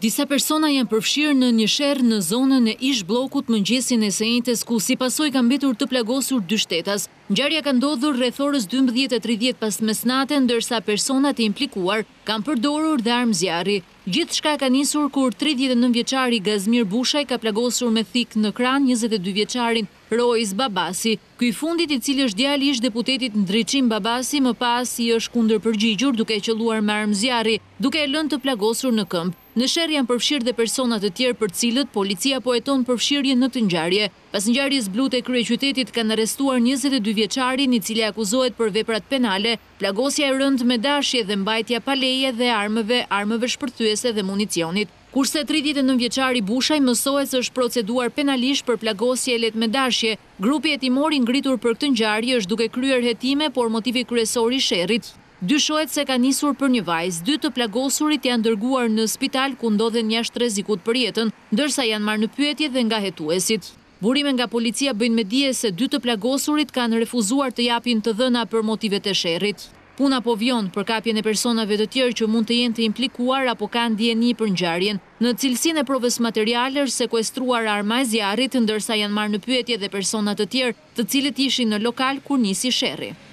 Disa persona janë përfshirë në një sherr në zonën e ish bllokut mëngjesin e së njëjtës, ku si pasojë ka mbetur të plagosur 2 shtetas. Ngjarja ka ndodhur rreth orës 12:30 pas mesnate, ndërsa personat e implikuar kanë përdorur dhe armë zjarri. Gjithçka ka nisur kur 39 vjeçari Gazmir Bushaj ka plagosur me thik në krah 22 vjeçarin Rois Babasi. Ky fundit, i cili është djali i ish deputetit Ndriçim Babasi, më pas i është kundërpërgjigjur duke qelluar me armë zjarri, duke e lënë të plagosur në këmbë. Në sherr janë përfshirë dhe persona të tjerë për cilët policia po heton përfshirjen në këtë ngjarje. Pas ngjarjes blut e kryeqytetit kanë arrestuar 22 vjeçarin, i cili akuzohet për veprat penale, plagosja e rëndë me dashje dhe mbajtja pa leje dhe armëve shpërthyese dhe municionit. Kurse 39 vjeçari Bushaj mësohet se është proceduar penalisht për plagosje e lehtë me dashje. Grupi hetimor i ngritur për këtë ngjarje është duke kryer hetime, por motivi kryesor i sherrit dyshohet se ka nisur për një vajzë. 2 të plagosurit janë dërguar në spital ku ndodhen jashtë rrezikut për jetën, ndërsa janë marrë në pyetje dhe nga hetuesit. Burime nga policia bëjnë me dije se 2 të plagosurit kanë refuzuar të japin të dhëna për motivet e sherrit. Puna po vjon për kapjen e personave të tjerë që mund të jenë të implikuar apo kanë ndjeni për ngjarjen. Në cilësinë e provës materiale është sekuestruar arma e zjarrit, ndërsa janë marrë në pyetje dhe persona të tjerë, të cilët ishin në lokal kur nisi sherri.